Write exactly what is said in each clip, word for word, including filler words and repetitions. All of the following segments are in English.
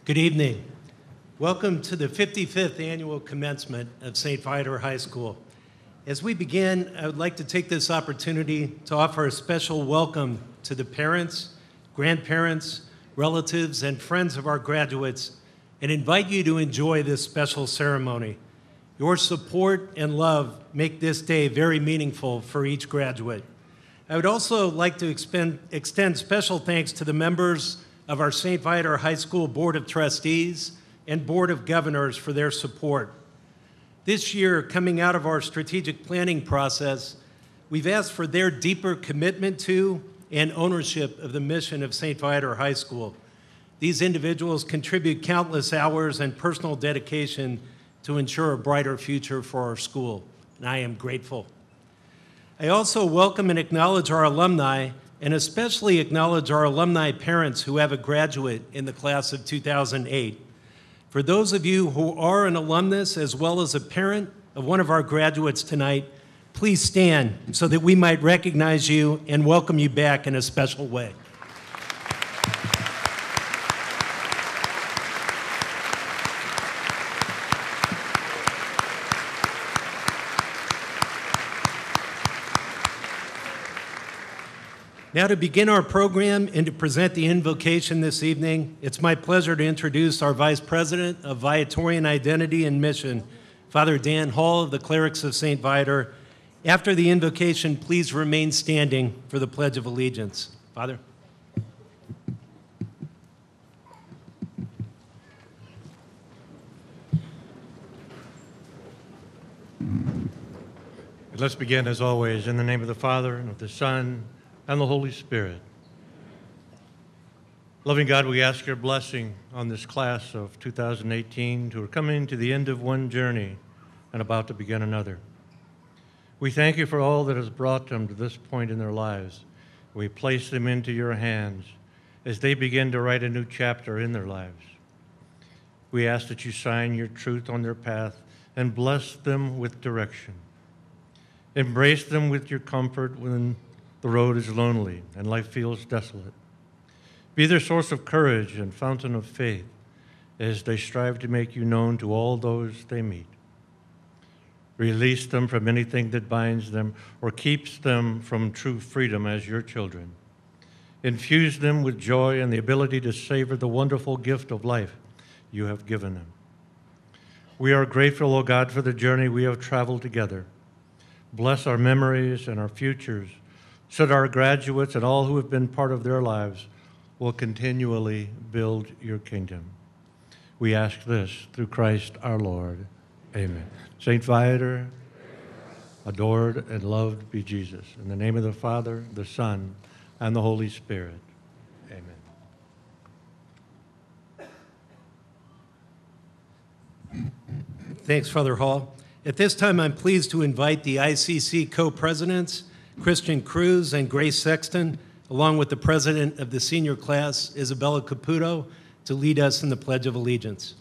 Good evening. Welcome to the fifty-fifth annual commencement of Saint Viator High School. As we begin, I would like to take this opportunity to offer a special welcome to the parents, grandparents, relatives, and friends of our graduates, and invite you to enjoy this special ceremony. Your support and love make this day very meaningful for each graduate. I would also like to expend, extend special thanks to the members of our Saint Viator High School Board of Trustees and Board of Governors for their support. This year, coming out of our strategic planning process, we've asked for their deeper commitment to and ownership of the mission of Saint Viator High School. These individuals contribute countless hours and personal dedication to ensure a brighter future for our school, and I am grateful. I also welcome and acknowledge our alumni, and especially acknowledge our alumni parents who have a graduate in the class of two thousand eight. For those of you who are an alumnus as well as a parent of one of our graduates tonight, please stand so that we might recognize you and welcome you back in a special way. Now, to begin our program and to present the invocation this evening, it's my pleasure to introduce our Vice President of Viatorian Identity and Mission, Father Dan Hall of the Clerics of Saint Viator. After the invocation, please remain standing for the Pledge of Allegiance. Father. Let's begin, as always, in the name of the Father, and of the Son, and the Holy Spirit. Loving God, we ask your blessing on this class of two thousand eighteen who are coming to the end of one journey and about to begin another. We thank you for all that has brought them to this point in their lives. We place them into your hands as they begin to write a new chapter in their lives. We ask that you shine your truth on their path and bless them with direction. Embrace them with your comfort when the road is lonely and life feels desolate. Be their source of courage and fountain of faith as they strive to make you known to all those they meet. Release them from anything that binds them or keeps them from true freedom as your children. Infuse them with joy and the ability to savor the wonderful gift of life you have given them. We are grateful, O God, for the journey we have traveled together. Bless our memories and our futures, so that our graduates and all who have been part of their lives will continually build your kingdom. We ask this through Christ our Lord. Amen. Saint Viator, adored and loved be Jesus. In the name of the Father, the Son, and the Holy Spirit. Amen. Thanks, Father Hall. At this time, I'm pleased to invite the I C C co-presidents, Christian Cruz and Grace Sexton, along with the president of the senior class, Isabella Caputo, to lead us in the Pledge of Allegiance.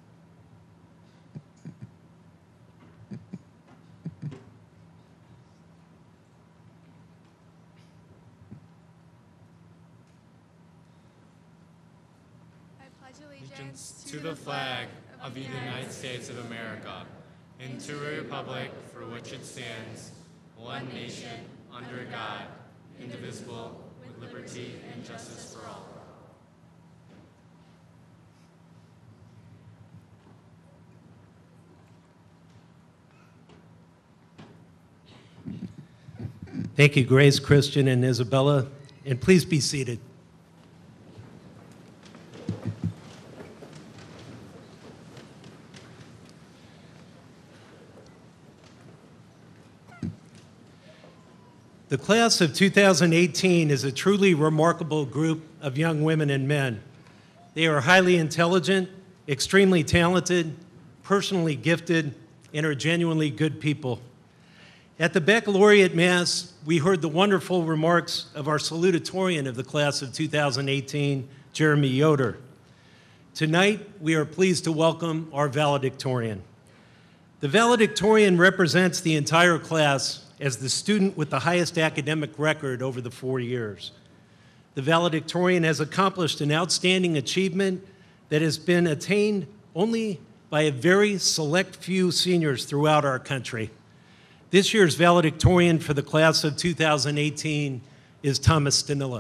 I pledge allegiance to the flag of the United States of America and to the republic for which it stands, one nation, under God, indivisible, with liberty and justice for all. Thank you, Grace, Christian, and Isabella, and please be seated. The class of two thousand eighteen is a truly remarkable group of young women and men. They are highly intelligent, extremely talented, personally gifted, and are genuinely good people. At the Baccalaureate Mass, we heard the wonderful remarks of our salutatorian of the class of two thousand eighteen, Jeremy Yoder. Tonight, we are pleased to welcome our valedictorian. The valedictorian represents the entire class as the student with the highest academic record over the four years. The valedictorian has accomplished an outstanding achievement that has been attained only by a very select few seniors throughout our country. This year's valedictorian for the class of two thousand eighteen is Thomas Danila.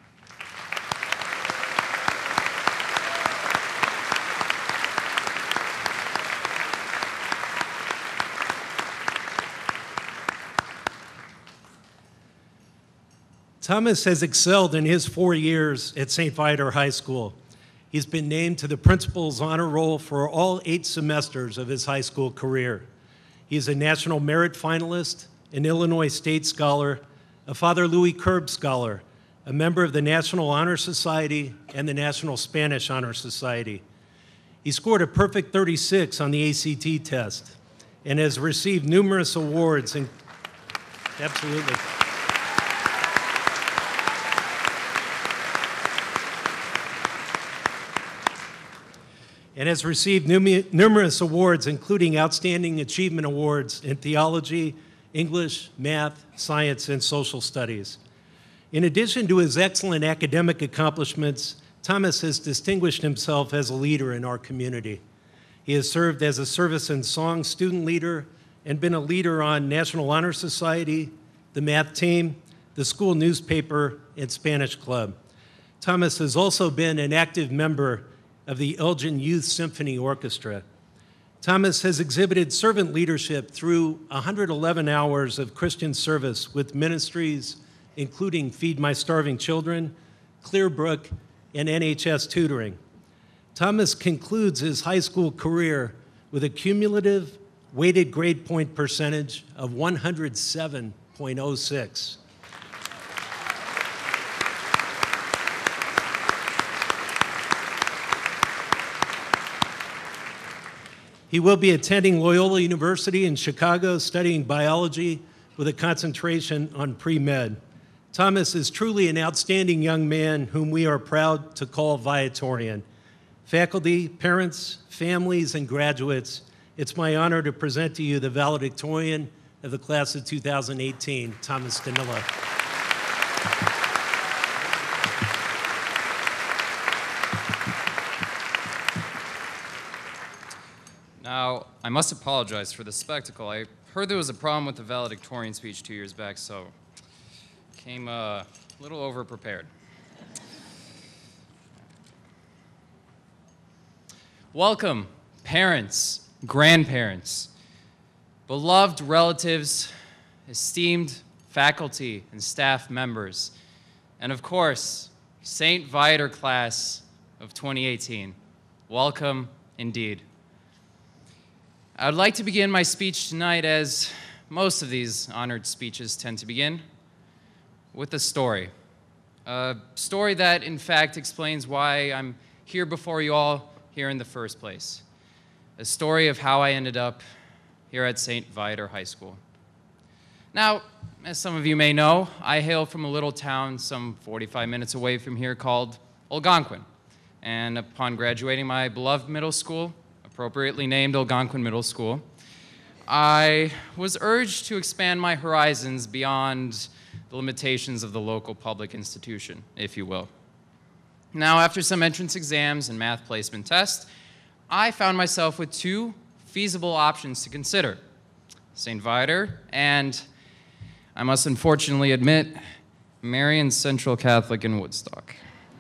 Thomas has excelled in his four years at Saint Viator High School. He's been named to the principal's honor roll for all eight semesters of his high school career. He is a National Merit Finalist, an Illinois State Scholar, a Father Louis Kerb Scholar, a member of the National Honor Society and the National Spanish Honor Society. He scored a perfect thirty-six on the A C T test and has received numerous awards. And absolutely. and has received numerous awards, including Outstanding Achievement Awards in Theology, English, Math, Science, and Social Studies. In addition to his excellent academic accomplishments, Thomas has distinguished himself as a leader in our community. He has served as a service and song student leader and been a leader on National Honor Society, the math team, the school newspaper, and Spanish club. Thomas has also been an active member of the Elgin Youth Symphony Orchestra. Thomas has exhibited servant leadership through one hundred eleven hours of Christian service with ministries including Feed My Starving Children, Clearbrook, and N H S tutoring. Thomas concludes his high school career with a cumulative weighted grade point percentage of one hundred seven point oh six. He will be attending Loyola University in Chicago, studying biology with a concentration on pre-med. Thomas is truly an outstanding young man whom we are proud to call Viatorian. Faculty, parents, families, and graduates, it's my honor to present to you the valedictorian of the class of two thousand eighteen, Thomas Danila. Now, I must apologize for the spectacle. I heard there was a problem with the valedictorian speech two years back, so came uh, a little over-prepared. Welcome, parents, grandparents, beloved relatives, esteemed faculty and staff members, and of course, Saint Viator class of twenty eighteen. Welcome indeed. I would like to begin my speech tonight, as most of these honored speeches tend to begin, with a story. A story that, in fact, explains why I'm here before you all here in the first place. A story of how I ended up here at Saint Viator High School. Now, as some of you may know, I hail from a little town some forty-five minutes away from here called Algonquin. And upon graduating my beloved middle school, appropriately named Algonquin Middle School, I was urged to expand my horizons beyond the limitations of the local public institution, if you will. Now, after some entrance exams and math placement tests, I found myself with two feasible options to consider: Saint Viator and, I must unfortunately admit, Marian Central Catholic in Woodstock.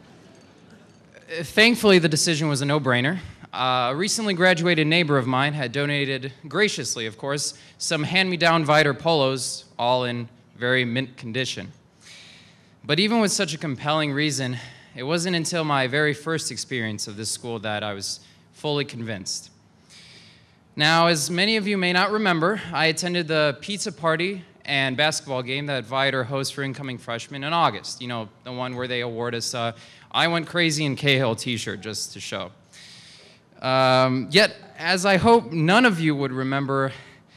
Thankfully, the decision was a no-brainer. Uh, a recently graduated neighbor of mine had donated, graciously of course, some hand-me-down Viator polos, all in very mint condition. But even with such a compelling reason, it wasn't until my very first experience of this school that I was fully convinced. Now, as many of you may not remember, I attended the pizza party and basketball game that Viator hosts for incoming freshmen in August. You know, the one where they award us a I Went Crazy in Cahill t-shirt just to show. Um, yet, as I hope none of you would remember,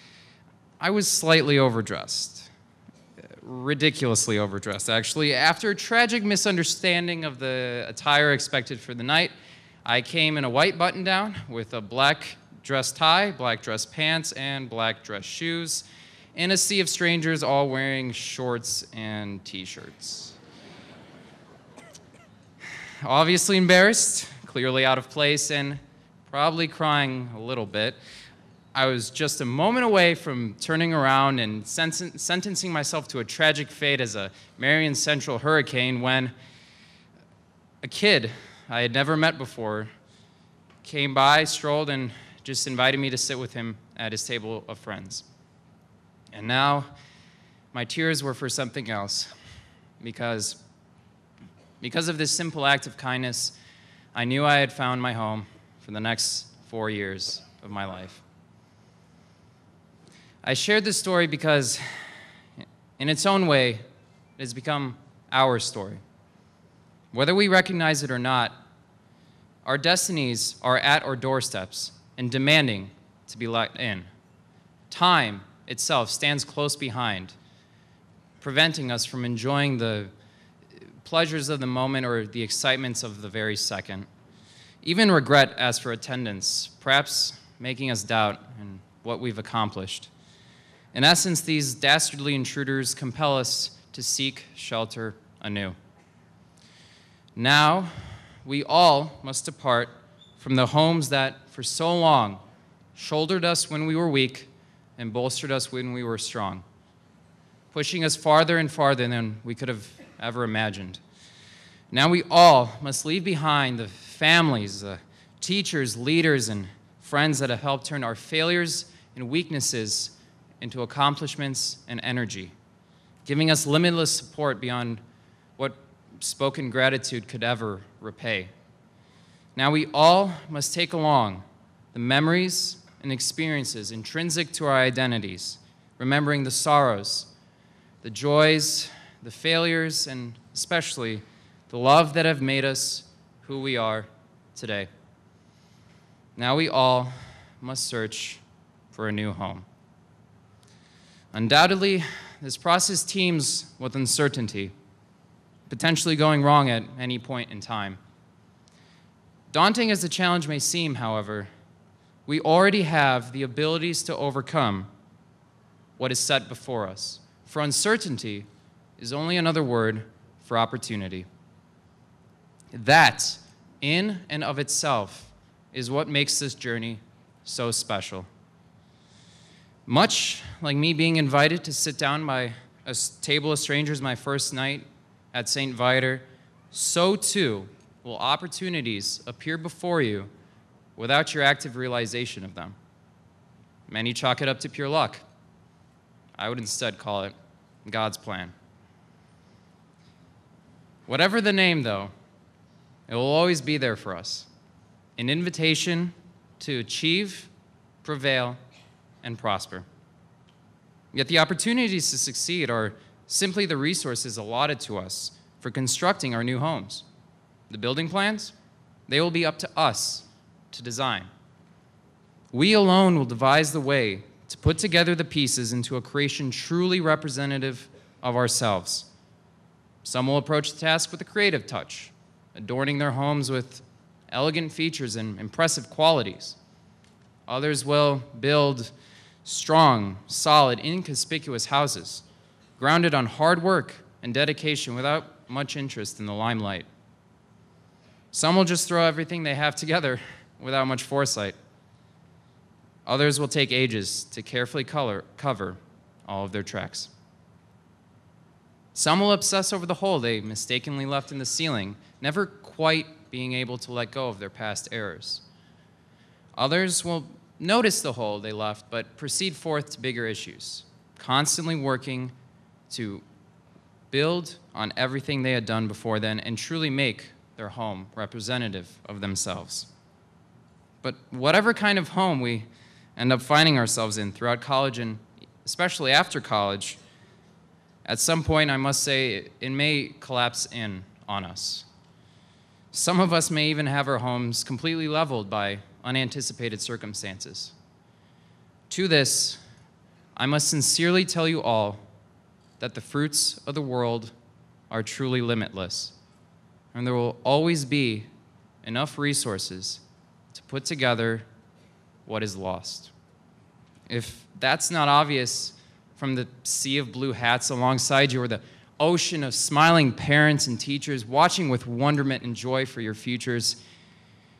I was slightly overdressed. Ridiculously overdressed, actually. After a tragic misunderstanding of the attire expected for the night, I came in a white button-down with a black dress tie, black dress pants, and black dress shoes, in a sea of strangers all wearing shorts and t-shirts. Obviously embarrassed, clearly out of place and probably crying a little bit, I was just a moment away from turning around and sen- sentencing myself to a tragic fate as a Marion Central hurricane when a kid I had never met before came by, strolled, and just invited me to sit with him at his table of friends. And now my tears were for something else, because, because of this simple act of kindness, I knew I had found my home for the next four years of my life. I shared this story because, in its own way, it has become our story. Whether we recognize it or not, our destinies are at our doorsteps and demanding to be let in. Time itself stands close behind, preventing us from enjoying the pleasures of the moment or the excitements of the very second. Even regret asks for attendance, perhaps making us doubt in what we've accomplished. In essence, these dastardly intruders compel us to seek shelter anew. Now, we all must depart from the homes that for so long shouldered us when we were weak and bolstered us when we were strong, pushing us farther and farther than we could have ever imagined. Now we all must leave behind the families, the teachers, leaders, and friends that have helped turn our failures and weaknesses into accomplishments and energy, giving us limitless support beyond what spoken gratitude could ever repay. Now we all must take along the memories and experiences intrinsic to our identities, remembering the sorrows, the joys, the failures, and especially the love that have made us who we are today. Now we all must search for a new home. Undoubtedly, this process teems with uncertainty, potentially going wrong at any point in time. Daunting as the challenge may seem, however, we already have the abilities to overcome what is set before us. For uncertainty is only another word for opportunity. That, in and of itself, is what makes this journey so special. Much like me being invited to sit down by a table of strangers my first night at Saint Viator, so too will opportunities appear before you without your active realization of them. Many chalk it up to pure luck. I would instead call it God's plan. Whatever the name, though, it will always be there for us. An invitation to achieve, prevail, and prosper. Yet the opportunities to succeed are simply the resources allotted to us for constructing our new homes. The building plans, they will be up to us to design. We alone will devise the way to put together the pieces into a creation truly representative of ourselves. Some will approach the task with a creative touch, adorning their homes with elegant features and impressive qualities. Others will build strong, solid, inconspicuous houses, grounded on hard work and dedication without much interest in the limelight. Some will just throw everything they have together without much foresight. Others will take ages to carefully color, cover all of their tracks. Some will obsess over the hole they mistakenly left in the ceiling, never quite being able to let go of their past errors. Others will notice the hole they left, but proceed forth to bigger issues, constantly working to build on everything they had done before then and truly make their home representative of themselves. But whatever kind of home we end up finding ourselves in throughout college and especially after college, at some point, I must say, it may collapse in on us. Some of us may even have our homes completely leveled by unanticipated circumstances. To this, I must sincerely tell you all that the fruits of the world are truly limitless, and there will always be enough resources to put together what is lost. If that's not obvious from the sea of blue hats alongside you or the ocean of smiling parents and teachers watching with wonderment and joy for your futures,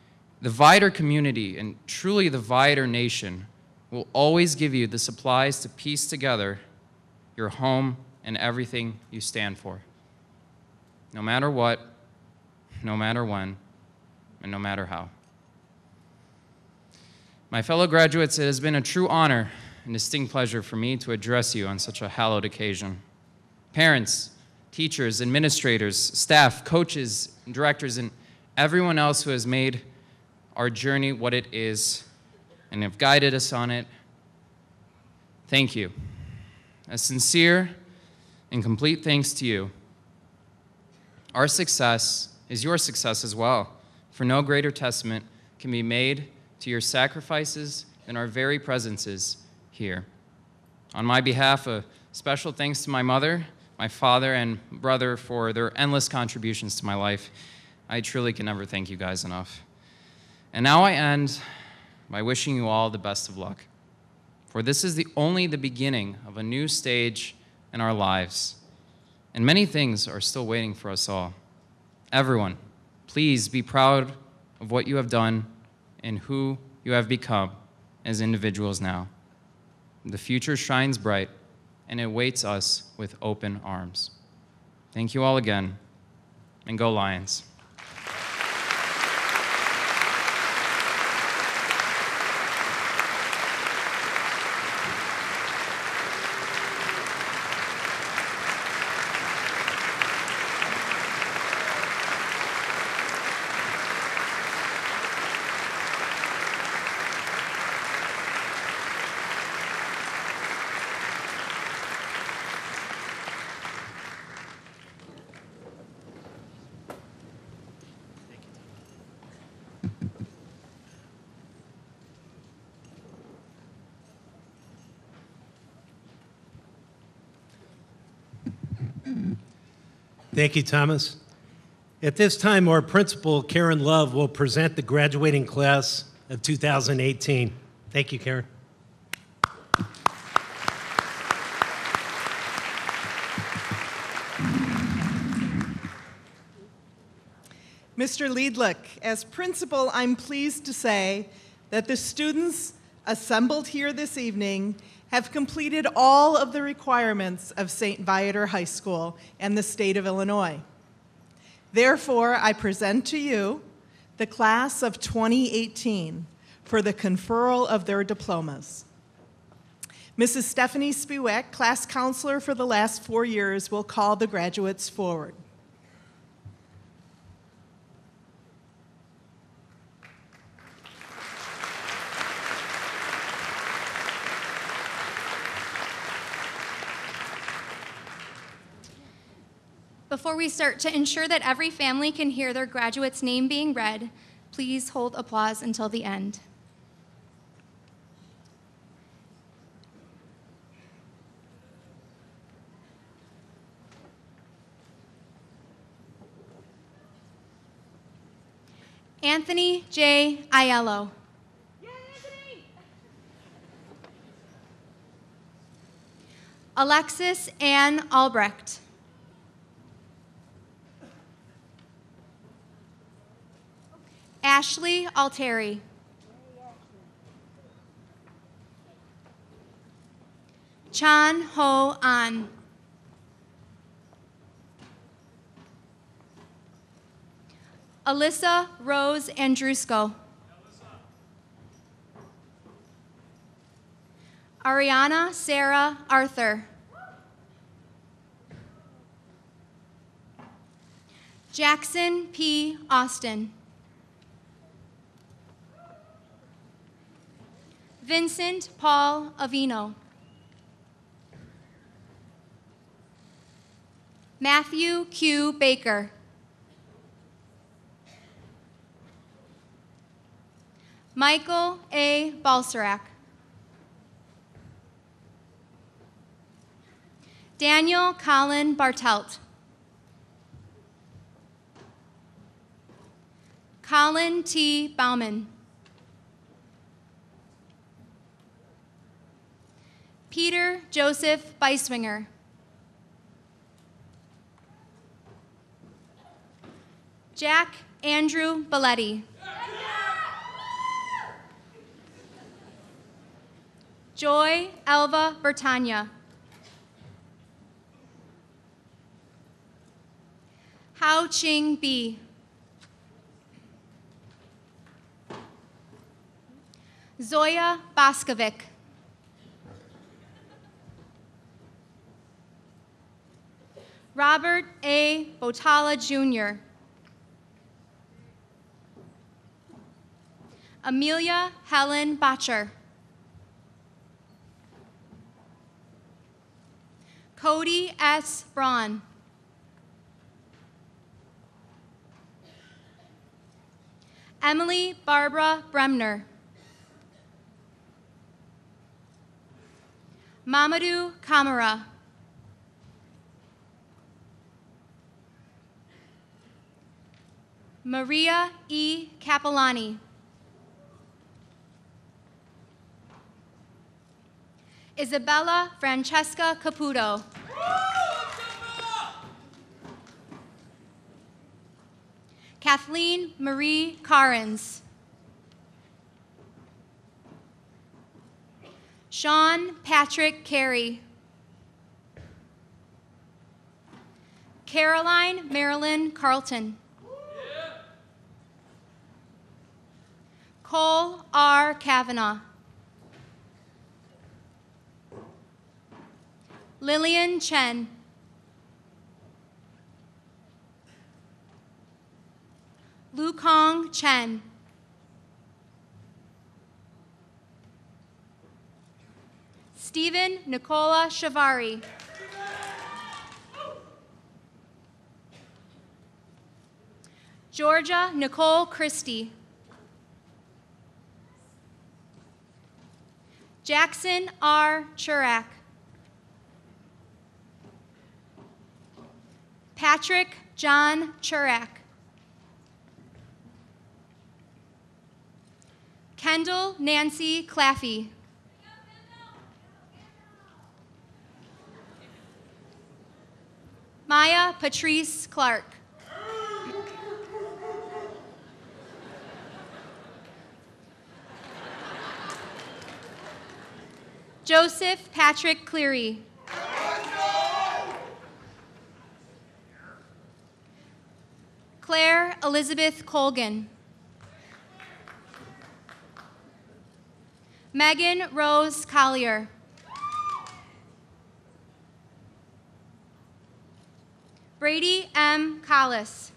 The Viator community, and truly the Viator nation, will always give you the supplies to piece together your home and everything you stand for. No matter what, no matter when, and no matter how. My fellow graduates, it has been a true honor and distinct pleasure for me to address you on such a hallowed occasion. Parents, teachers, administrators, staff, coaches, and directors, and everyone else who has made our journey what it is and have guided us on it, thank you. A sincere and complete thanks to you. Our success is your success as well, for no greater testament can be made to your sacrifices than our very presences here. On my behalf, a special thanks to my mother, my father, and brother for their endless contributions to my life. I truly can never thank you guys enough. And now I end by wishing you all the best of luck, for this is the only the beginning of a new stage in our lives, and many things are still waiting for us all. Everyone, please be proud of what you have done and who you have become as individuals now. The future shines bright, and it awaits us with open arms. Thank you all again, and go Lions. Thank you, Thomas. At this time, our principal, Karen Love, will present the graduating class of two thousand eighteen. Thank you, Karen. Mister Liedlich, as principal, I'm pleased to say that the students assembled here this evening have completed all of the requirements of Saint Viator High School and the state of Illinois. Therefore, I present to you the class of twenty eighteen for the conferral of their diplomas. Missus Stephanie Spiewak, class counselor for the last four years, will call the graduates forward. Before we start, to ensure that every family can hear their graduate's name being read, please hold applause until the end. Anthony J. Aiello. Yay, Anthony! Alexis Ann Albrecht. Ashley Alteri. Chan Ho An. Alyssa Rose Andrusko. Ariana Sarah Arthur. Jackson P. Austin. Vincent Paul Avino. Matthew Q. Baker. Michael A. Balsarac. Daniel Colin Bartelt. Colin T. Bauman. Peter Joseph Beiswinger. Jack Andrew Belletti. Joy Elva Bertagna. Hao Ching B. Zoya Boskovic. Robert A. Botala, Junior Amelia Helen Botcher. Cody S. Braun. Emily Barbara Bremner. Mamadou Kamara. Maria E. Capellani. Isabella Francesca Caputo. Kathleen Marie Carins. Sean Patrick Carey. Caroline Marilyn Carlton. Cole R. Kavanaugh. Lillian Chen. Lukong Chen. Stephen Nicola Shavari. Georgia Nicole Christie. Jackson R. Churak. Patrick John Churak. Kendall Nancy Claffey. Maya Patrice Clark. Joseph Patrick Cleary. Claire Elizabeth Colgan. Megan Rose Collier. Brady M. Collis.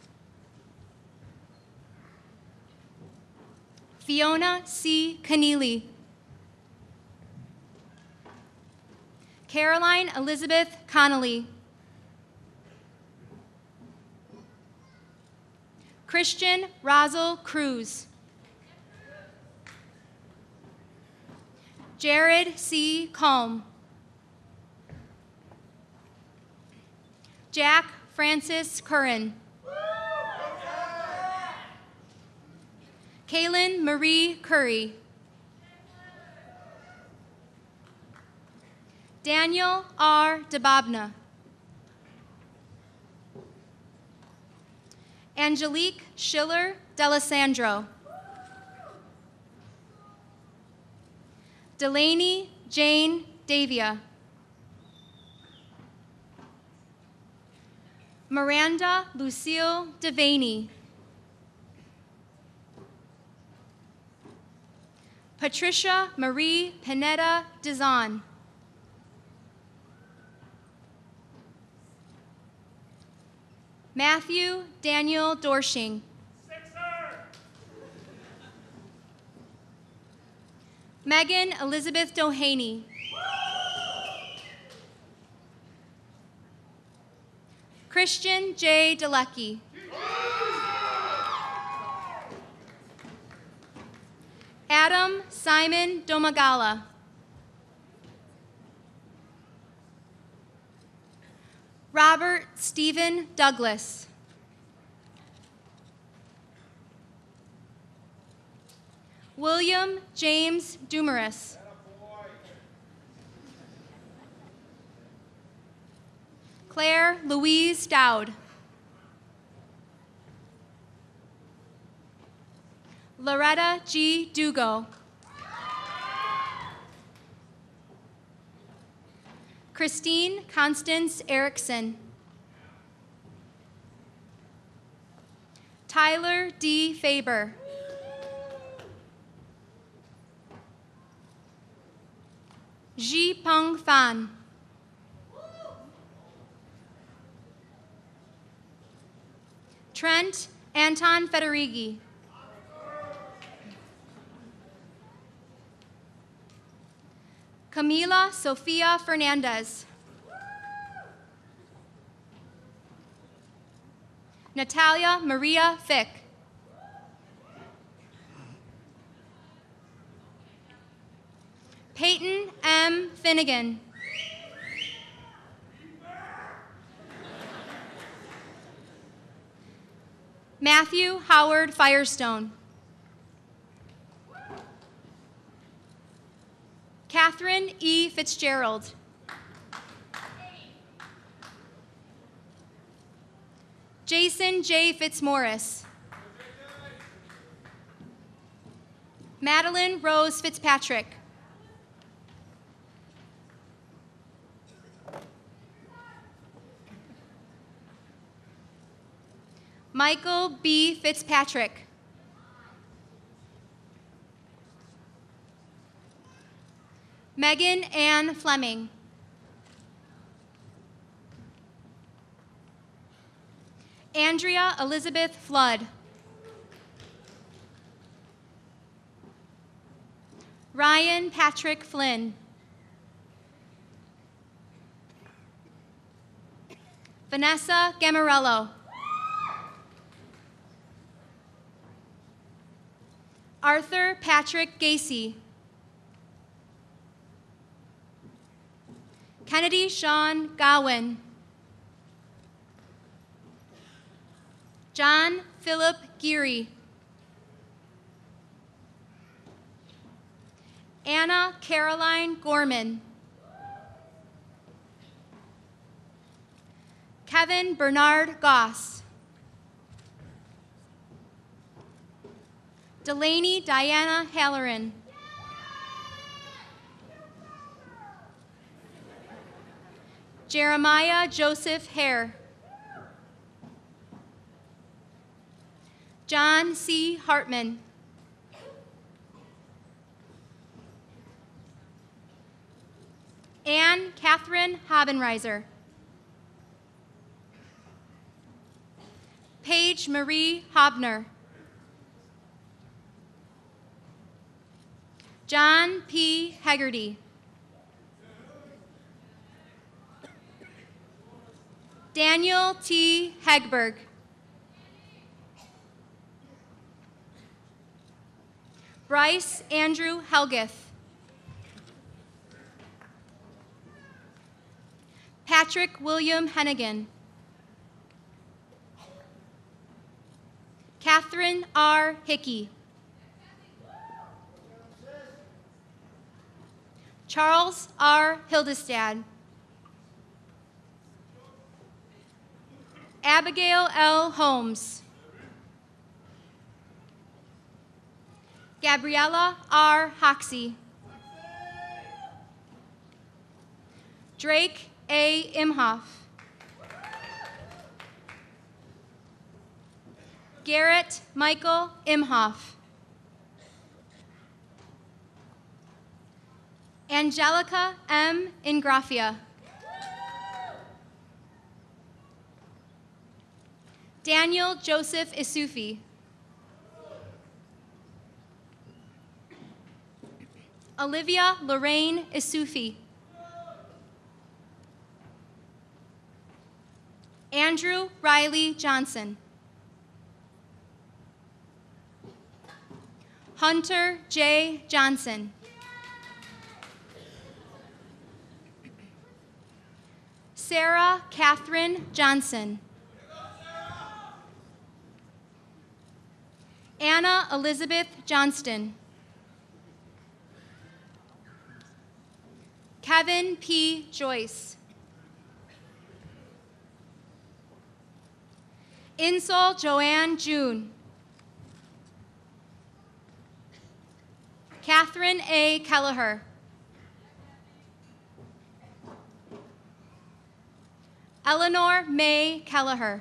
Fiona C. Keneally. Caroline Elizabeth Connolly. Christian Rosal Cruz. Jared C. Combe. Jack Francis Curran. Kaylin Marie Curry. Daniel R. DeBobna. Angelique Schiller D'Alessandro. Delaney Jane Davia. Miranda Lucille Devaney. Patricia Marie Pineda Dizon. Matthew Daniel Dorshing. Megan Elizabeth Doheny. Christian J. Delecki. Adam Simon Domagala. Robert Stephen Douglas. William James Dumaris. Claire Louise Dowd. Loretta G. Dugo. Christine Constance Erickson. Tyler D. Faber. Ji Peng Fan. Trent Anton Federighi. Camila Sofia Fernandez. Natalia Maria Fick. Peyton M. Finnegan. Matthew Howard Firestone. Catherine E. Fitzgerald. Jason J. Fitzmaurice. Madeline Rose Fitzpatrick. Michael B. Fitzpatrick. Megan Ann Fleming. Andrea Elizabeth Flood. Ryan Patrick Flynn. Vanessa Gamarello. Arthur Patrick Gacy. Kennedy Sean Gowen. John Philip Geary. Anna Caroline Gorman. Kevin Bernard Goss. Delaney Diana Halloran. Jeremiah Joseph Hare. John C. Hartman. Anne Catherine Habenreiser. Paige Marie Hobner. John P. Haggerty. Daniel T. Hegberg. Bryce Andrew Helgeth. Patrick William Hennigan. Catherine R. Hickey. Charles R. Hildestad. Abigail L. Holmes. Gabriella R. Hoxie. Drake A. Imhoff. Garrett Michael Imhoff. Angelica M. Ingrafia. Daniel Joseph Isufi. Olivia Lorraine Isufi. Andrew Riley Johnson. Hunter J. Johnson. Sarah Catherine Johnson. Anna Elizabeth Johnston. Kevin P. Joyce. Insol Joanne June. Catherine A. Kelleher. Eleanor May Kelleher.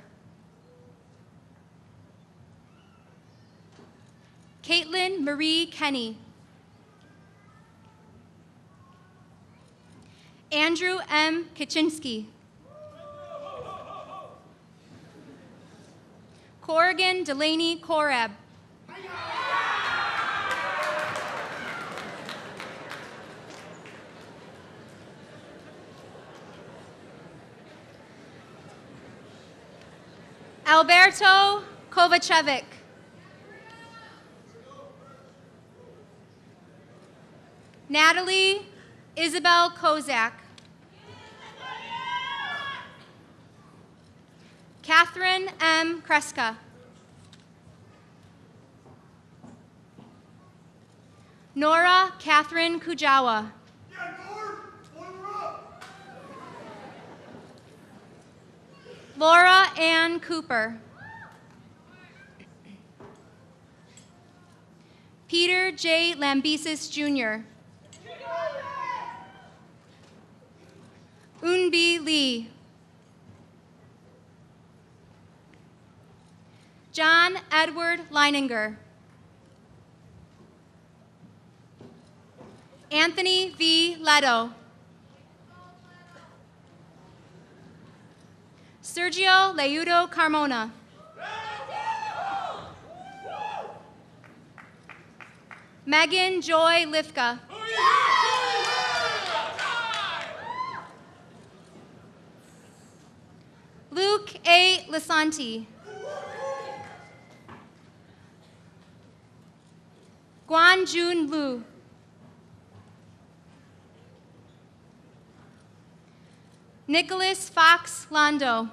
Caitlin Marie Kenny. Andrew M. Kaczynski. Corrigan Delaney Korab. Alberto Kovacevic. Natalie Isabel Kozak. Catherine M. Kreska. Nora Catherine Kujawa. Laura Ann Cooper. Peter J. Lambesis, Junior Unbi Lee. John Edward Leininger. Anthony V. Leto. Sergio Leudo Carmona. Megan Joy Lifka. Luke A. Lisanti. Guan Jun Lu. Nicholas Fox Lando.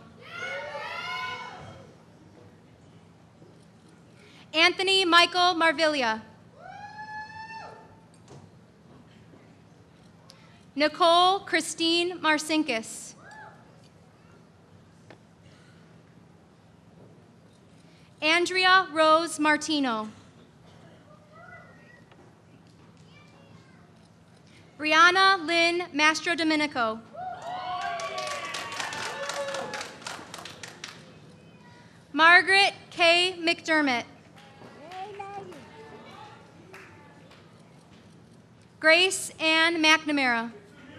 Anthony Michael Marvilla. Nicole Christine Marcinkus. Andrea Rose Martino. Brianna Lynn Mastro Domenico. Margaret K. McDermott. Grace Ann McNamara.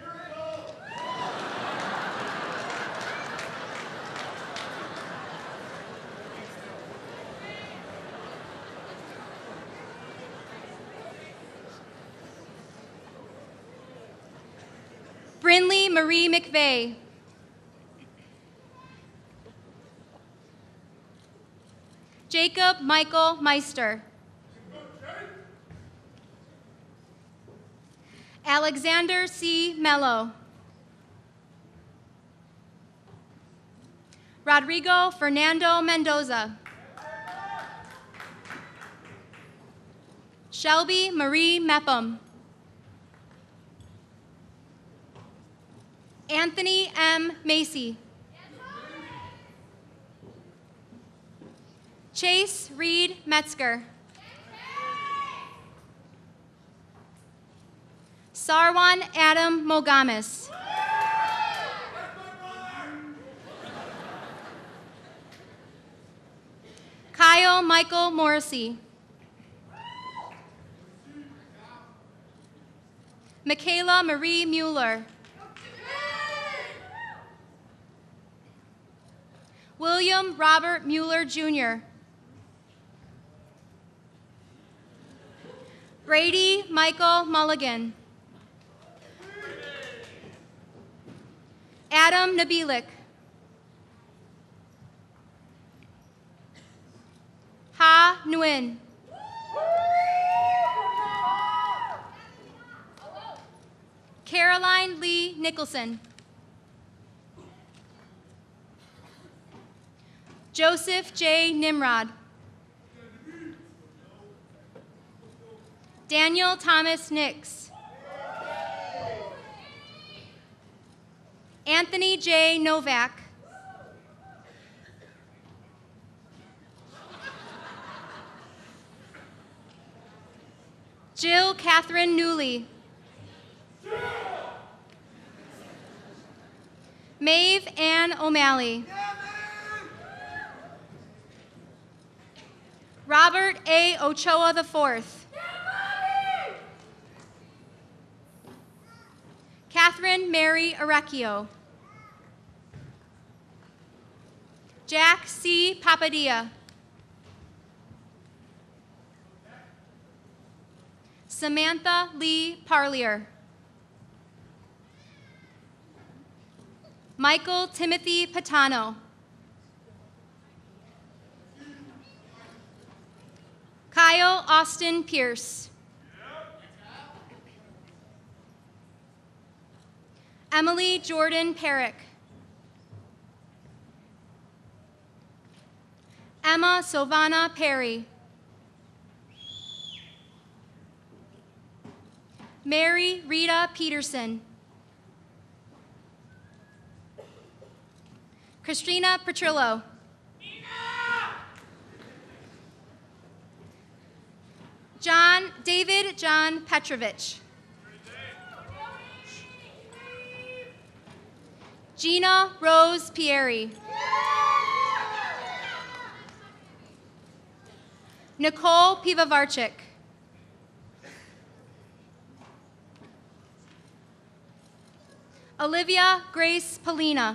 Brinley Marie McVeigh. Jacob Michael Meister. Alexander C. Mello. Rodrigo Fernando Mendoza. Shelby Marie Mepham. Anthony M. Macy. Chase Reed Metzger. Sarwan Adam Mogamis. Kyle Michael Morrissey. Michaela Marie Mueller. William Robert Mueller, Junior Brady Michael Mulligan. Adam Nabilik. Ha Nguyen. Caroline Lee Nicholson. Joseph J. Nimrod. Daniel Thomas Nix. Anthony J. Novak. Jill Catherine Newley. Maeve Ann O'Malley. Robert A. Ochoa the fourth. Catherine Mary Arecchio. Jack C. Papadilla. Samantha Lee Parlier. Michael Timothy Patano. Kyle Austin Pierce. Emily Jordan Perrick. Emma Sylvana Perry. Mary Rita Peterson. Christina Petrillo. John David John Petrovich. Gina Rose Pieri. Nicole Pivovarchik. Olivia Grace Polina.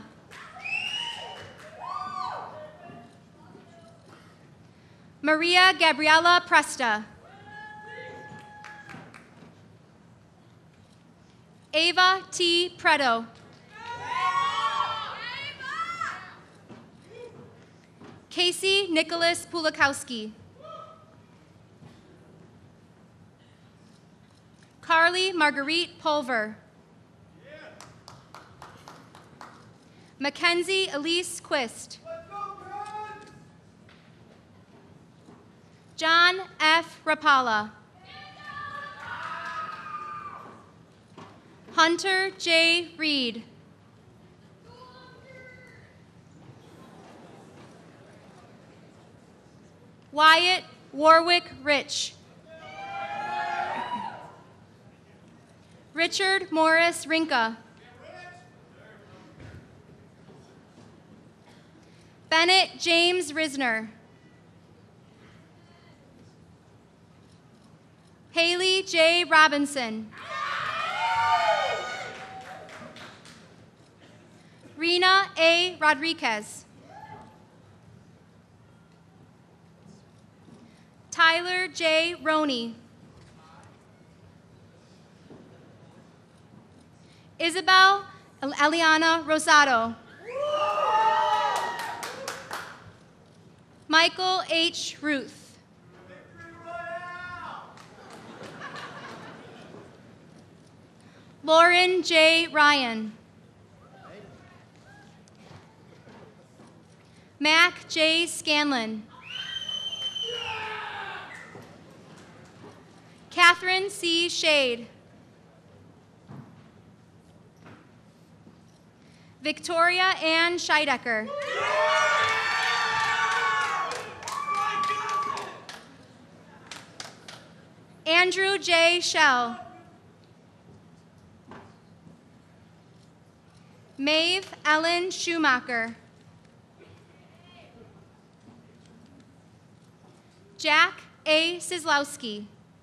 Maria Gabriela Presta. Ava T. Preto. Casey Nicholas Pulikowski. Carly Marguerite Pulver. Mackenzie Elise Quist. John F. Rapala. Hunter J. Reed. Wyatt Warwick Rich. Richard Morris Rinka. Bennett James Risner. Haley J. Robinson. Rena A. Rodriguez. Tyler J. Roney. Isabel Eliana Rosado. Michael H. Ruth. Lauren J. Ryan. Mac J. Scanlon. Catherine C. Shade. Victoria Ann Scheidecker. Andrew J. Shell. Maeve Ellen Schumacher. Jack A. Sislowski.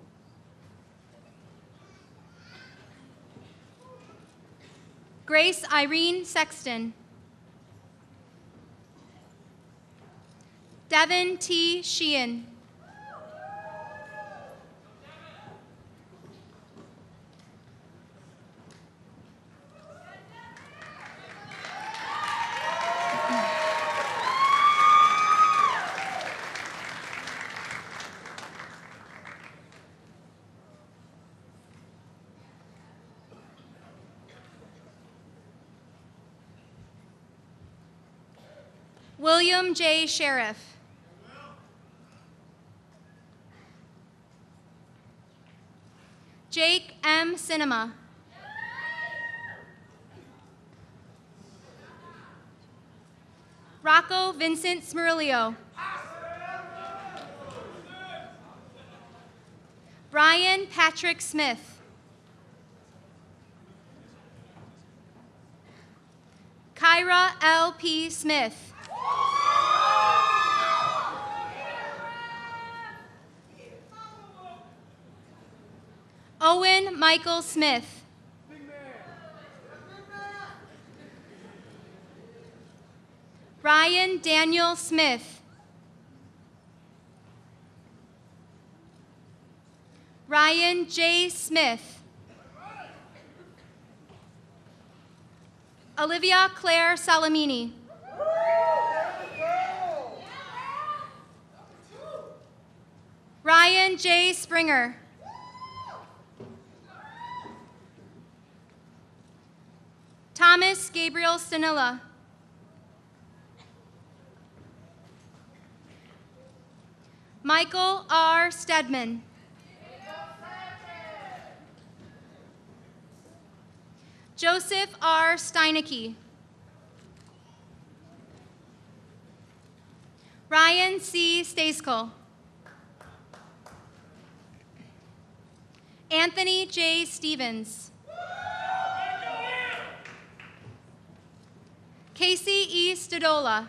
Grace Irene Sexton. Devin T. Sheehan. William J. Sheriff. Jake M. Cinema. Rocco Vincent Smurillo. Brian Patrick Smith. Kyra L P Smith. Owen Michael Smith. Ryan Daniel Smith. Ryan J. Smith. Olivia Claire Salamini. Ryan J. Springer. Thomas Gabriel Stanilla. Michael R. Stedman. Joseph R. Steinecke. Ryan C. Stacekel. Anthony J. Stevens. Casey E. Stadola.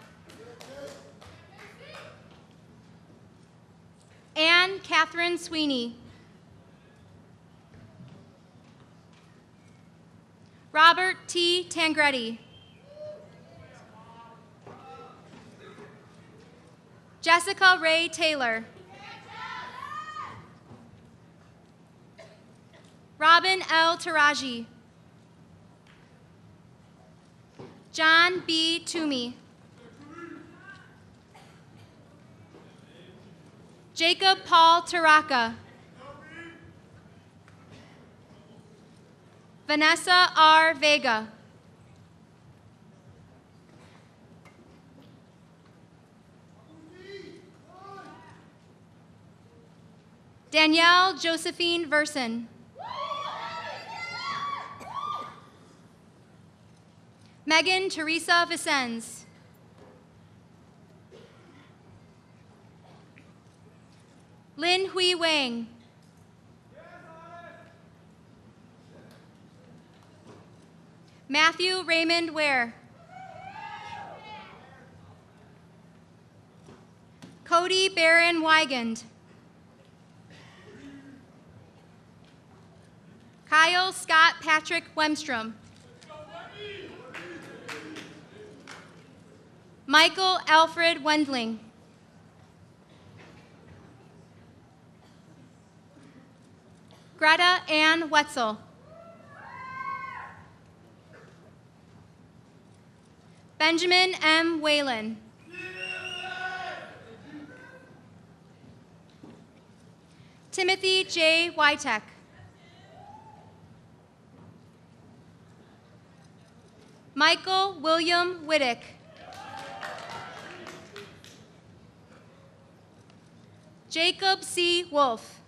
Anne Catherine Sweeney. Robert T. Tangretti. Jessica Ray Taylor. Robin L. Taraji. John B. Toomey. Jacob Paul Taraka. Vanessa R. Vega. Danielle Josephine Verson. Megan Teresa Vicens. Lin Hui Wang. Matthew Raymond Ware. Cody Barron Wigand. Kyle Scott Patrick Wemstrom. Michael Alfred Wendling. Greta Ann Wetzel. Benjamin M. Whalen. Timothy J. Wytek. Michael William Whittick. Jacob C. Wolf.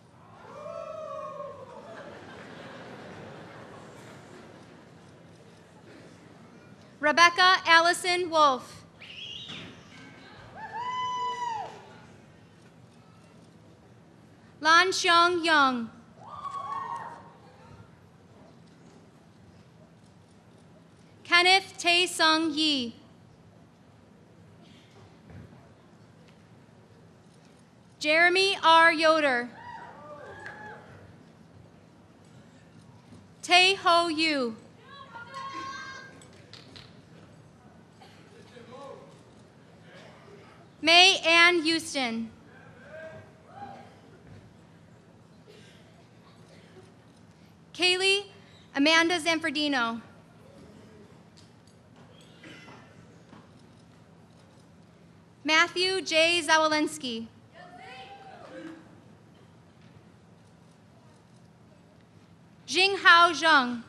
Rebecca Allison Wolf. Lan Xiong Young. Kenneth Tae Sung Yi. Jeremy R. Yoder. Tae Ho Yu. May Ann Houston. Kaylee Amanda Zanfordino. Matthew J. Zawolinsky. Jinghao Zheng.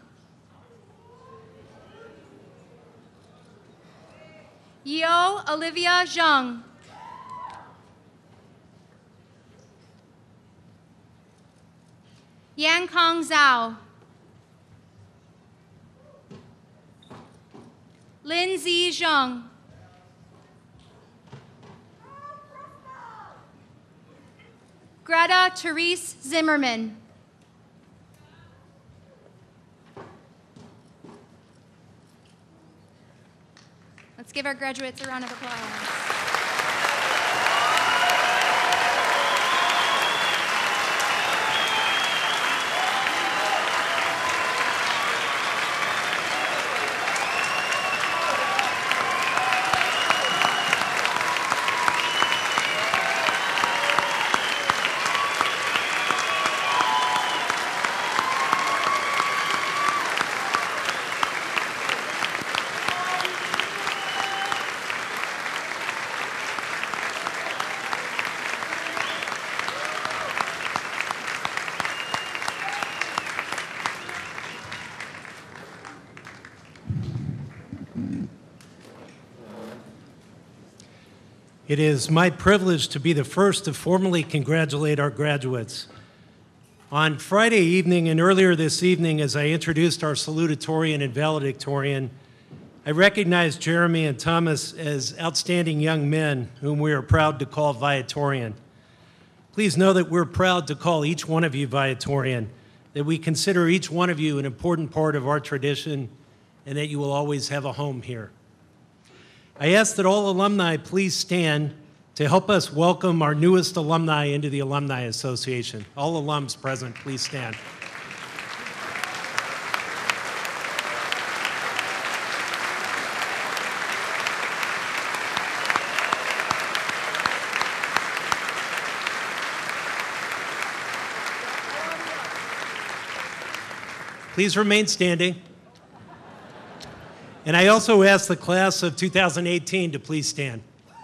Yo Olivia Zheng. Yankong Zhao. Lindsay Zheng. Greta Therese Zimmerman. Let's give our graduates a round of applause. It is my privilege to be the first to formally congratulate our graduates. On Friday evening and earlier this evening, as I introduced our salutatorian and valedictorian, I recognized Jeremy and Thomas as outstanding young men whom we are proud to call Viatorian. Please know that we're proud to call each one of you Viatorian, that we consider each one of you an important part of our tradition, and that you will always have a home here. I ask that all alumni please stand to help us welcome our newest alumni into the Alumni Association. All alums present, please stand. Please remain standing. And I also ask the class of two thousand eighteen to please stand.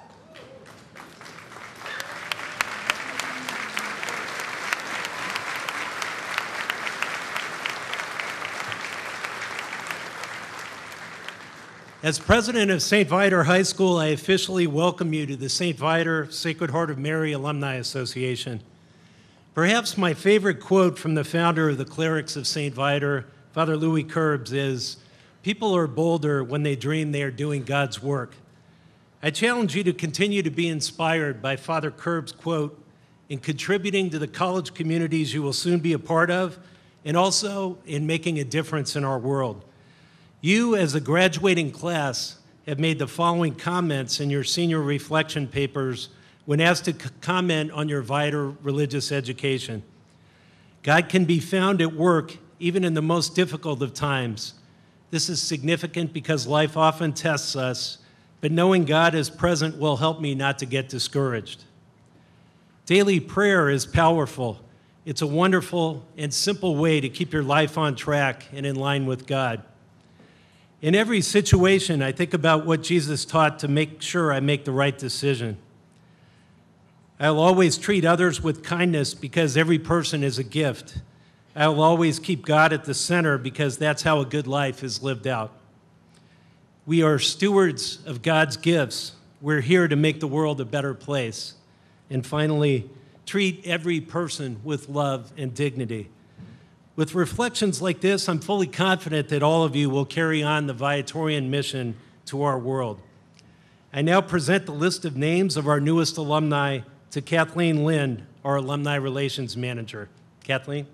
As president of Saint Viator High School, I officially welcome you to the Saint Viator Sacred Heart of Mary Alumni Association. Perhaps my favorite quote from the founder of the Clerics of Saint Viator, Father Louis Curbs, is, "People are bolder when they dream they are doing God's work." I challenge you to continue to be inspired by Father Curbs' quote in contributing to the college communities you will soon be a part of, and also in making a difference in our world. You, as a graduating class, have made the following comments in your senior reflection papers when asked to comment on your Viator religious education. God can be found at work even in the most difficult of times. This is significant because life often tests us, but knowing God is present will help me not to get discouraged. Daily prayer is powerful. It's a wonderful and simple way to keep your life on track and in line with God. In every situation, I think about what Jesus taught to make sure I make the right decision. I'll always treat others with kindness because every person is a gift. I'll always keep God at the center because that's how a good life is lived out. We are stewards of God's gifts. We're here to make the world a better place. And finally, treat every person with love and dignity. With reflections like this, I'm fully confident that all of you will carry on the Viatorian mission to our world. I now present the list of names of our newest alumni to Kathleen Lind, our Alumni Relations Manager. Kathleen?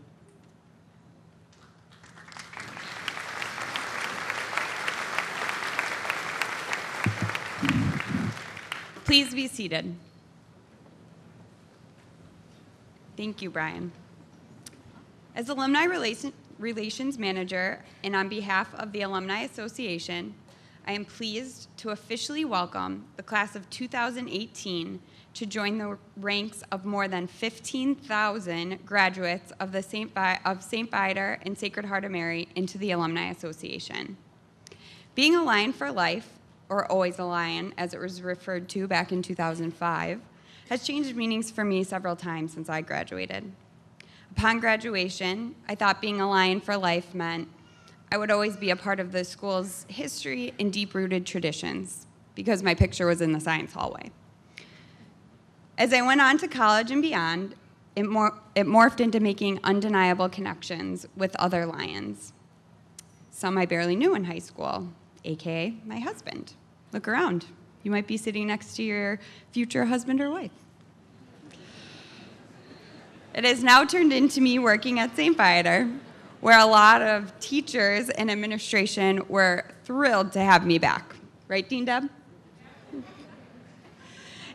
Please be seated. Thank you, Brian. As Alumni Relation, Relations Manager and on behalf of the Alumni Association, I am pleased to officially welcome the class of two thousand eighteen to join the ranks of more than fifteen thousand graduates of the Saint Vi- of Saint Viator and Sacred Heart of Mary into the Alumni Association. Being a Lion for Life, or always a Lion, as it was referred to back in two thousand five, has changed meanings for me several times since I graduated. Upon graduation, I thought being a Lion for Life meant I would always be a part of the school's history and deep-rooted traditions, because my picture was in the science hallway. As I went on to college and beyond, it, mor- it morphed into making undeniable connections with other Lions. Some I barely knew in high school, A K A my husband. Look around. You might be sitting next to your future husband or wife. It has now turned into me working at Saint Viator, where a lot of teachers and administration were thrilled to have me back. Right, Dean Deb?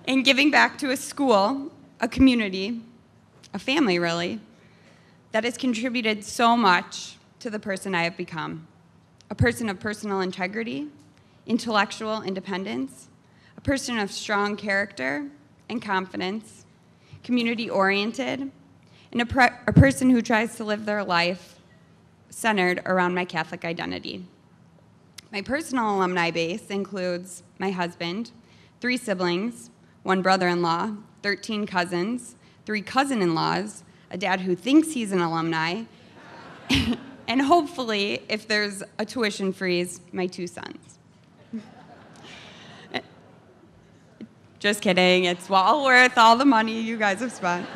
and giving back to a school, a community, a family really, that has contributed so much to the person I have become. A person of personal integrity, intellectual independence, a person of strong character and confidence, community-oriented, and a, pre- a person who tries to live their life centered around my Catholic identity. My personal alumni base includes my husband, three siblings, one brother-in-law, thirteen cousins, three cousin-in-laws, a dad who thinks he's an alumni, and hopefully, if there's a tuition freeze, my two sons. Just kidding, it's well worth all the money you guys have spent.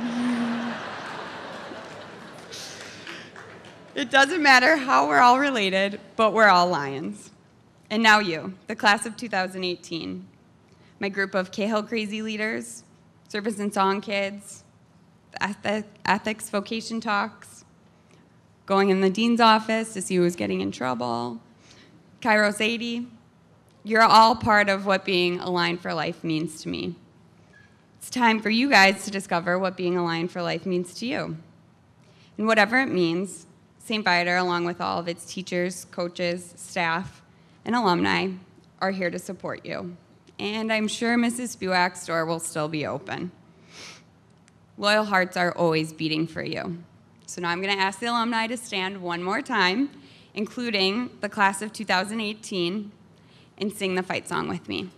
It doesn't matter how we're all related, but we're all Lions. And now you, the class of two thousand eighteen. My group of Cahill Crazy leaders, service and song kids, the ethics vocation talks, going in the dean's office to see who was getting in trouble, Kairos eighty. You're all part of what being aligned for life means to me. It's time for you guys to discover what being aligned for life means to you. And whatever it means, Saint Viator, along with all of its teachers, coaches, staff, and alumni, are here to support you. And I'm sure Missus Spewak's store will still be open. Loyal hearts are always beating for you. So now I'm going to ask the alumni to stand one more time, including the class of two thousand eighteen, and sing the fight song with me.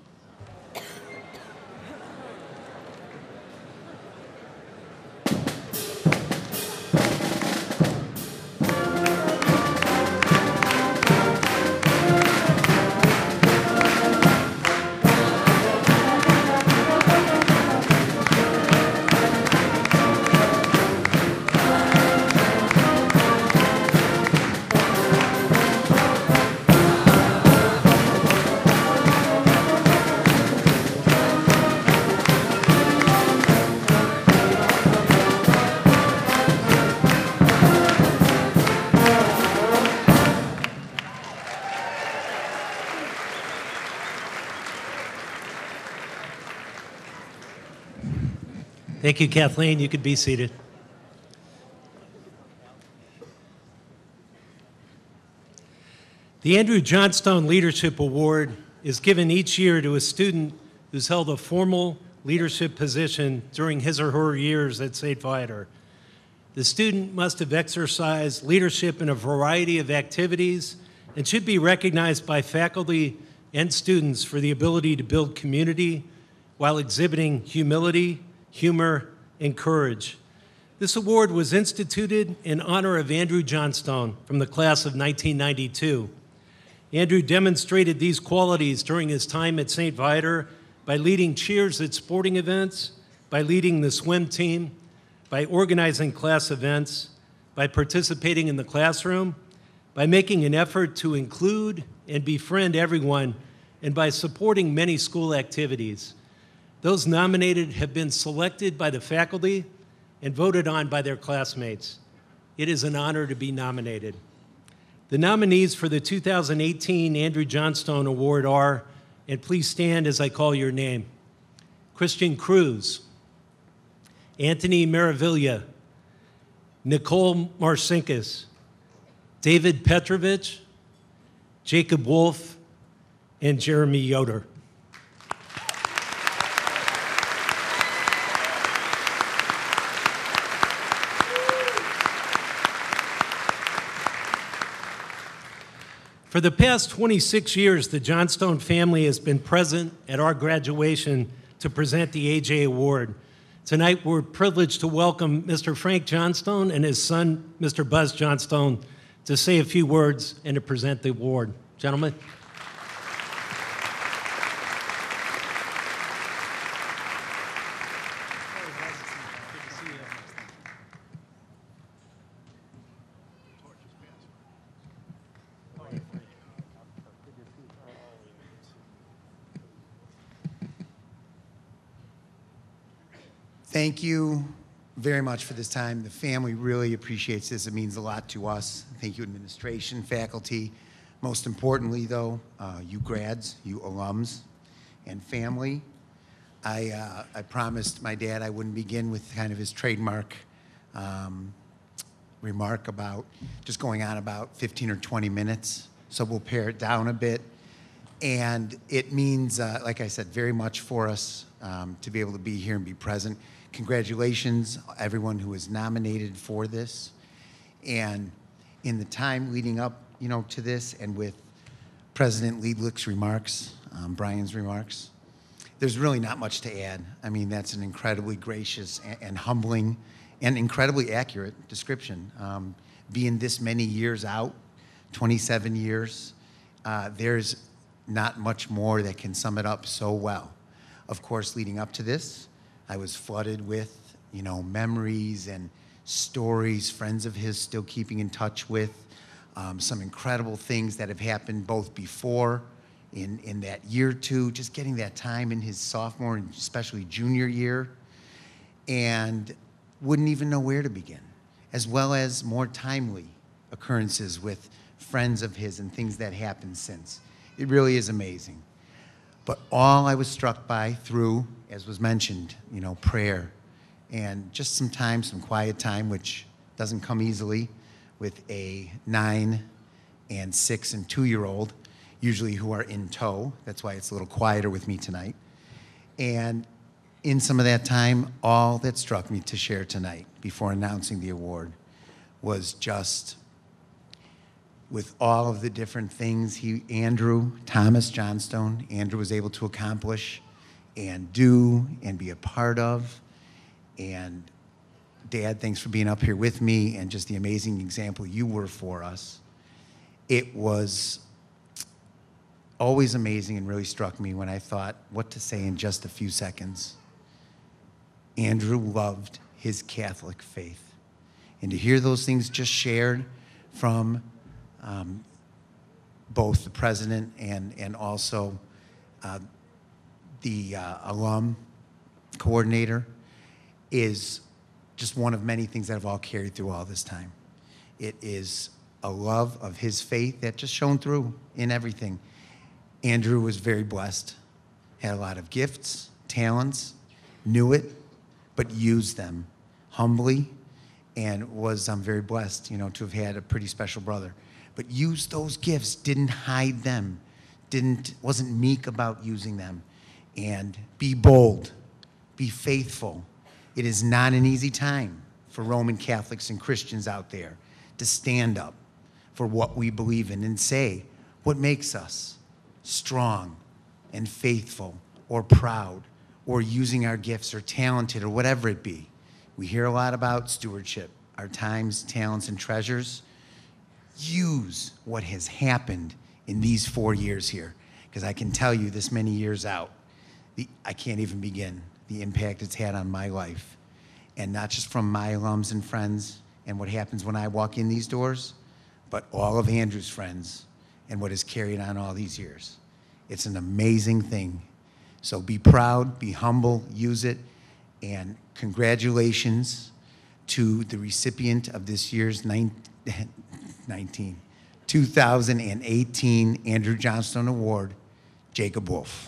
Thank you, Kathleen. You could be seated. The Andrew Johnstone Leadership Award is given each year to a student who's held a formal leadership position during his or her years at Saint Viator. The student must have exercised leadership in a variety of activities and should be recognized by faculty and students for the ability to build community while exhibiting humility, humor, and courage. This award was instituted in honor of Andrew Johnstone from the class of nineteen ninety-two. Andrew demonstrated these qualities during his time at Saint Viator by leading cheers at sporting events, by leading the swim team, by organizing class events, by participating in the classroom, by making an effort to include and befriend everyone, and by supporting many school activities. Those nominated have been selected by the faculty and voted on by their classmates. It is an honor to be nominated. The nominees for the two thousand eighteen Andrew Johnstone Award are, and please stand as I call your name, Christian Cruz, Anthony Maravilla, Nicole Marcinkus, David Petrovich, Jacob Wolf, and Jeremy Yoder. For the past twenty-six years, the Johnstone family has been present at our graduation to present the A J Award. Tonight, we're privileged to welcome Mister Frank Johnstone and his son, Mister Buzz Johnstone, to say a few words and to present the award. Gentlemen. Thank you very much for this time. The family really appreciates this. It means a lot to us. Thank you, administration, faculty. Most importantly, though, uh, you grads, you alums, and family. I, uh, I promised my dad I wouldn't begin with kind of his trademark um, remark about just going on about fifteen or twenty minutes. So we'll pare it down a bit. And it means, uh, like I said, very much for us um, to be able to be here and be present. Congratulations, everyone who was nominated for this. And in the time leading up, you know, to this, and with President Liedlich's remarks, um, Brian's remarks, there's really not much to add. I mean, that's an incredibly gracious and, and humbling and incredibly accurate description. Um, being this many years out, twenty-seven years, uh, there's not much more that can sum it up so well. Of course, leading up to this, I was flooded with, you know, memories and stories, friends of his still keeping in touch with, um, some incredible things that have happened both before, in, in that year or two, just getting that time in his sophomore and especially junior year, and wouldn't even know where to begin, as well as more timely occurrences with friends of his and things that happened since. It really is amazing. But all I was struck by through, as was mentioned, you know, prayer and just some time, some quiet time, which doesn't come easily with a nine and six and two-year-old, usually who are in tow. That's why it's a little quieter with me tonight. And in some of that time, all that struck me to share tonight before announcing the award was just with all of the different things he, Andrew, Thomas Johnstone, Andrew was able to accomplish and do and be a part of. And Dad, thanks for being up here with me and just the amazing example you were for us. It was always amazing and really struck me when I thought what to say in just a few seconds. Andrew loved his Catholic faith. And to hear those things just shared from um, both the president and, and also uh, the uh, alum coordinator is just one of many things that have all carried through all this time. It is a love of his faith that just shone through in everything. Andrew was very blessed, had a lot of gifts, talents, knew it, but used them humbly, and was um, very blessed, you know, to have had a pretty special brother. But used those gifts, didn't hide them, didn't, wasn't meek about using them. And be bold, be faithful. It is not an easy time for Roman Catholics and Christians out there to stand up for what we believe in and say what makes us strong and faithful or proud or using our gifts or talented or whatever it be. We hear a lot about stewardship, our times, talents, and treasures. Use what has happened in these four years here, because I can tell you this many years out, the, I can't even begin the impact it's had on my life. And not just from my alums and friends and what happens when I walk in these doors, but all of Andrew's friends and what has carried on all these years. It's an amazing thing. So be proud, be humble, use it, and congratulations to the recipient of this year's nine, nineteen, two thousand eighteen Andrew Johnstone Award, Jacob Wolf.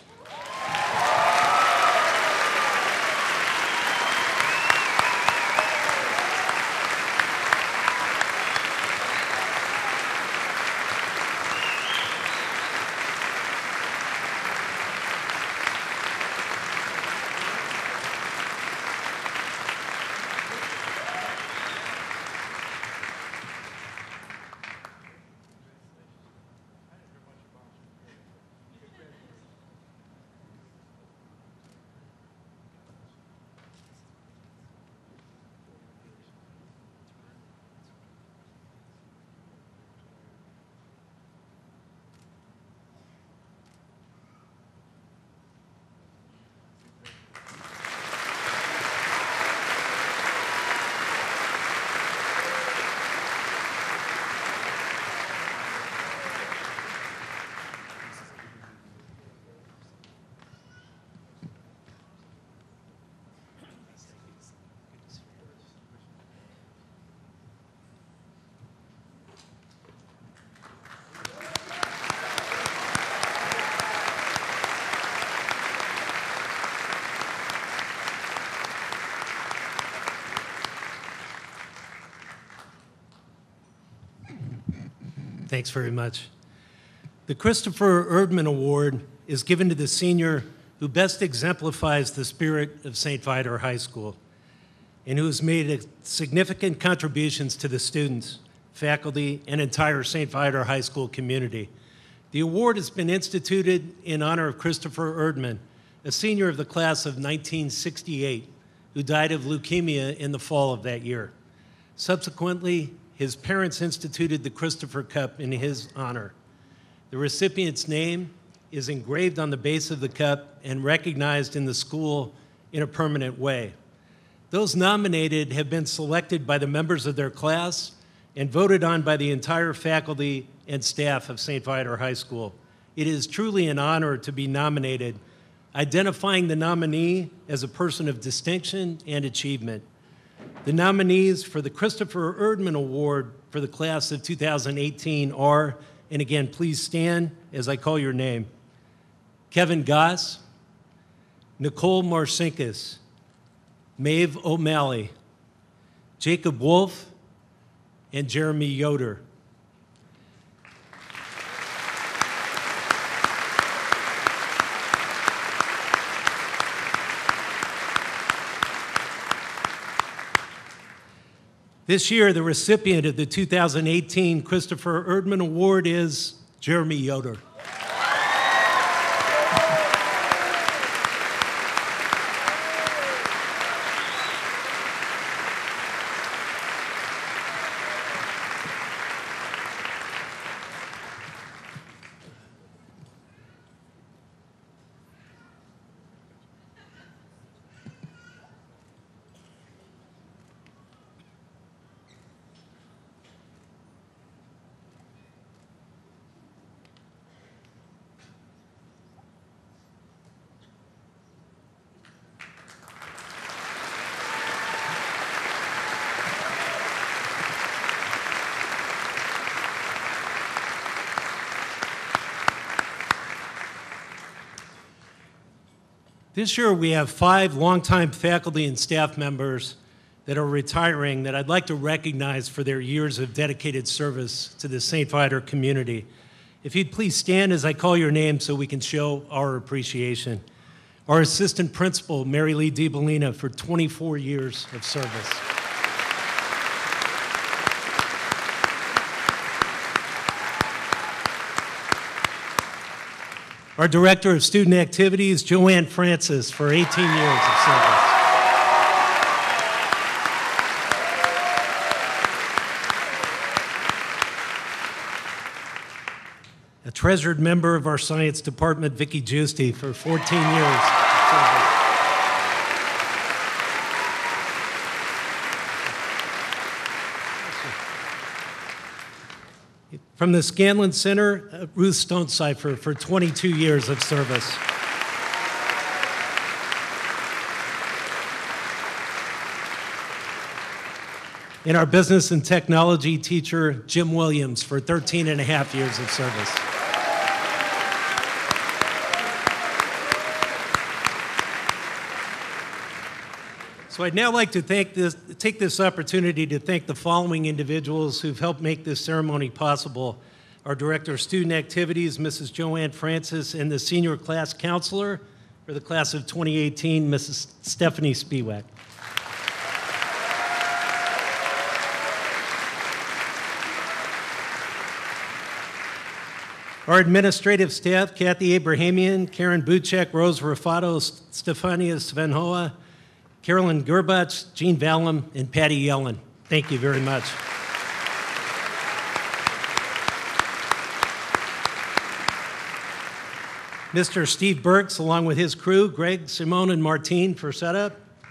Thanks very much. The Christopher Erdman Award is given to the senior who best exemplifies the spirit of Saint Viator High School and who has made significant contributions to the students, faculty, and entire Saint Viator High School community. The award has been instituted in honor of Christopher Erdman, a senior of the class of nineteen sixty-eight, who died of leukemia in the fall of that year. Subsequently, his parents instituted the Christopher Cup in his honor. The recipient's name is engraved on the base of the cup and recognized in the school in a permanent way. Those nominated have been selected by the members of their class and voted on by the entire faculty and staff of Saint Viator High School. It is truly an honor to be nominated, identifying the nominee as a person of distinction and achievement. The nominees for the Christopher Erdman Award for the class of two thousand eighteen are, and again, please stand as I call your name, Kevin Goss, Nicole Marcinkus, Maeve O'Malley, Jacob Wolf, and Jeremy Yoder. This year, the recipient of the two thousand eighteen Christopher Erdman Award is Jeremy Yoder. This year, we have five longtime faculty and staff members that are retiring that I'd like to recognize for their years of dedicated service to the Saint Viator community. If you'd please stand as I call your name so we can show our appreciation. Our assistant principal, Mary Lee DiBellina, for twenty-four years of service. Our Director of Student Activities, Joanne Francis, for eighteen years of service. A treasured member of our Science Department, Vicki Giusti, for fourteen years of service. From the Scanlon Center, uh, Ruth Stonecipher for twenty-two years of service. And our business and technology teacher, Jim Williams, for thirteen and a half years of service. So I'd now like to thank this, take this opportunity to thank the following individuals who've helped make this ceremony possible. Our Director of Student Activities, Missus Joanne Francis, and the Senior Class Counselor for the class of twenty eighteen, Missus Stephanie Spiewak. Our administrative staff, Kathy Abrahamian, Karen Buchek, Rose Rafato, Stefania Svenhoa, Carolyn Gerbach, Jean Vallum, and Patty Yellen. Thank you very much. Mister Steve Burks, along with his crew, Greg, Simone, and Martine for setup.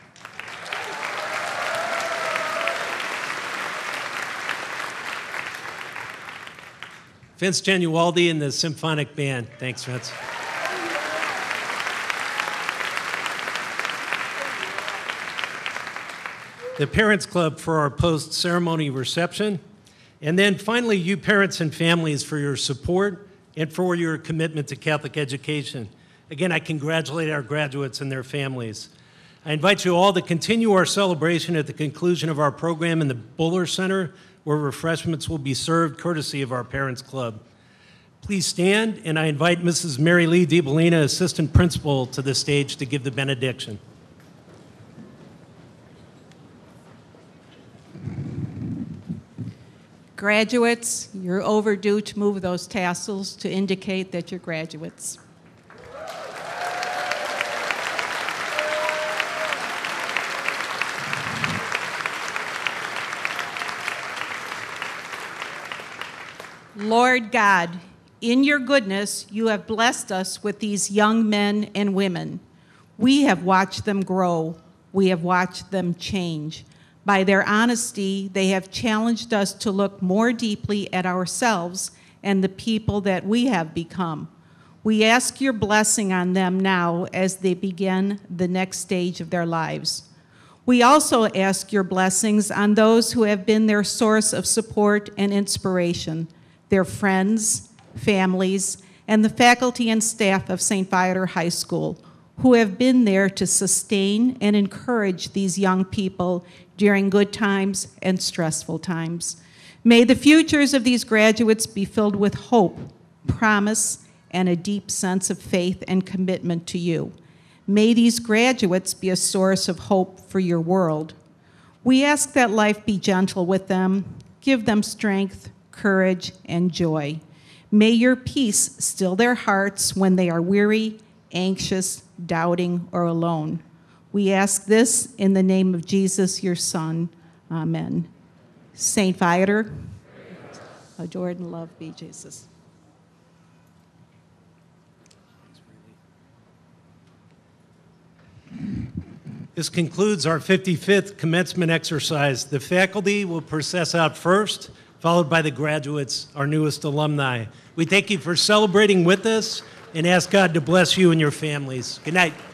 Vince Genualdi and the Symphonic Band. Thanks, Vince. The Parents Club for our post-ceremony reception, and then finally, you parents and families for your support and for your commitment to Catholic education. Again, I congratulate our graduates and their families. I invite you all to continue our celebration at the conclusion of our program in the Buller Center, where refreshments will be served courtesy of our Parents Club. Please stand, and I invite Missus Mary Lee DiBellina, Assistant Principal, to the stage to give the benediction. Graduates, you're overdue to move those tassels to indicate that you're graduates. Lord God, in your goodness, you have blessed us with these young men and women. We have watched them grow. We have watched them change. By their honesty, they have challenged us to look more deeply at ourselves and the people that we have become. We ask your blessing on them now as they begin the next stage of their lives. We also ask your blessings on those who have been their source of support and inspiration, their friends, families, and the faculty and staff of Saint Viator High School, who have been there to sustain and encourage these young people during good times and stressful times. May the futures of these graduates be filled with hope, promise, and a deep sense of faith and commitment to you. May these graduates be a source of hope for your world. We ask that life be gentle with them, give them strength, courage, and joy. May your peace still their hearts when they are weary, anxious, doubting, or alone. We ask this in the name of Jesus, your Son. Amen. Saint Viator, adored and loved be Jesus. This concludes our fifty-fifth commencement exercise. The faculty will process out first, followed by the graduates, our newest alumni. We thank you for celebrating with us and ask God to bless you and your families. Good night.